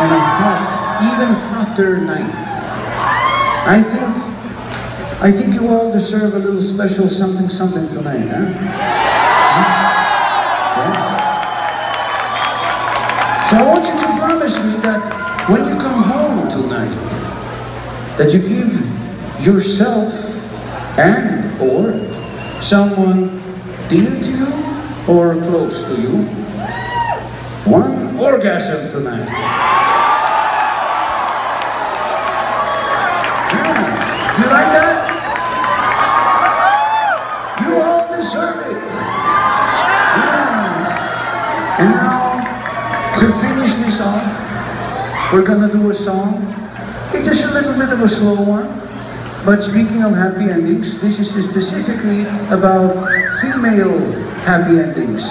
on a hot, even hotter night. I think you all deserve a little special something tonight, huh? Yes? So I want you to promise me that when you come home tonight, that you give yourself and or someone dear to you or close to you one orgasm tonight. Yeah. You like that? You all deserve it. Yes. And now, to finish this off, we're gonna do a song. It is a little bit of a slow one, but speaking of happy endings, this is specifically about female happy endings.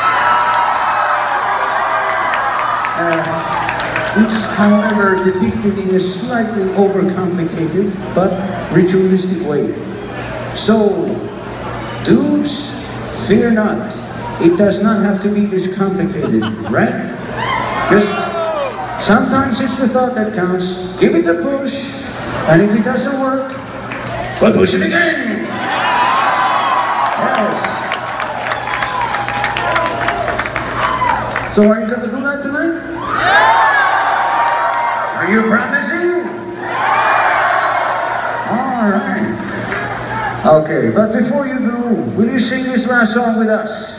It's, however, depicted in a slightly overcomplicated but ritualistic way. So, dudes, fear not. It does not have to be this complicated, right? Just sometimes it's the thought that counts. Give it a push, and if it doesn't work, we'll push it again. Yes. So are you gonna do that tonight? Are you promising? All right. Okay, but before you do, will you sing this last song with us?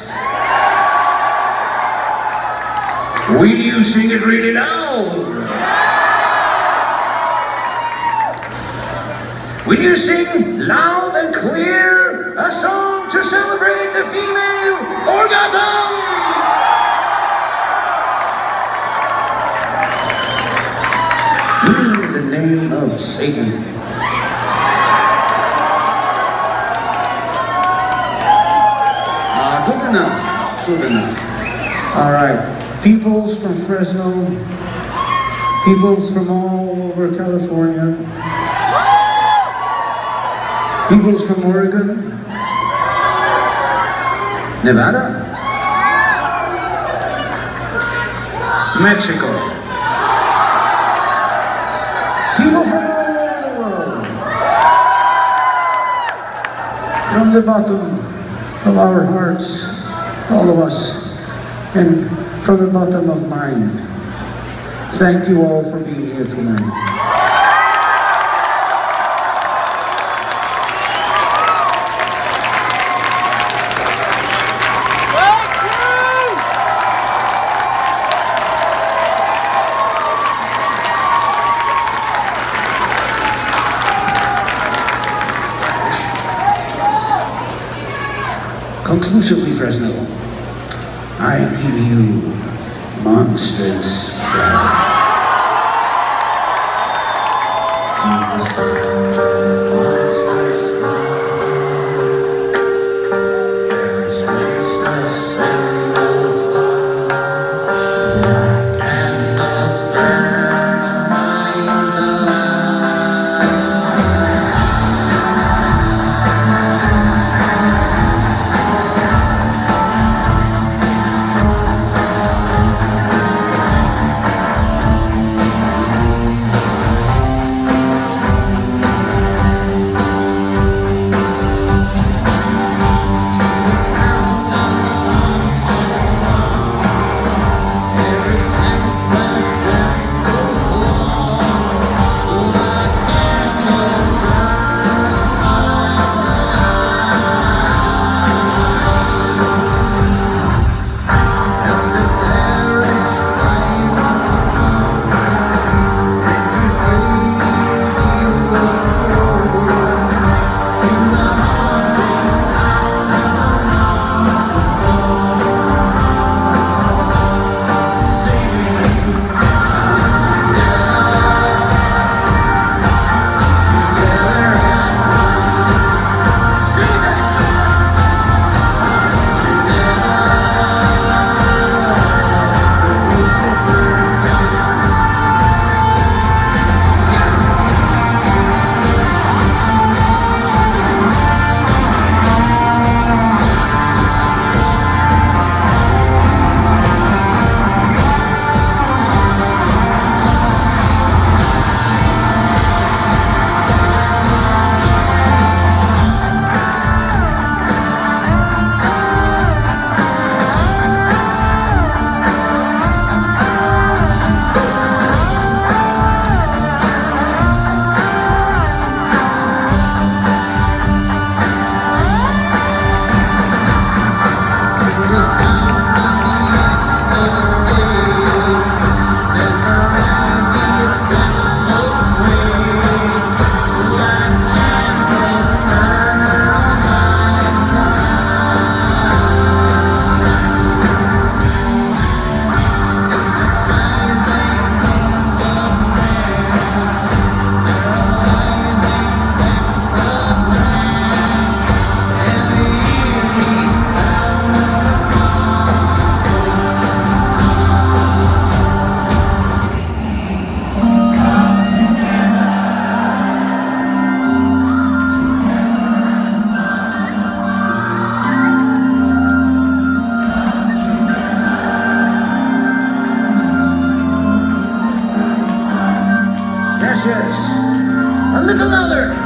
Will you sing it really loud? Will you sing loud and clear a song to celebrate the female orgasm? In the name of Satan. Good enough. Good enough. All right. Peoples from Fresno. Peoples from all over California. Peoples from Oregon. Nevada. Mexico. People from all over the world. From the bottom of our hearts, all of us, and from the bottom of mine, thank you all for being here tonight. Conclusively, Fresno, I give you monstrance pride. yes. A little louder.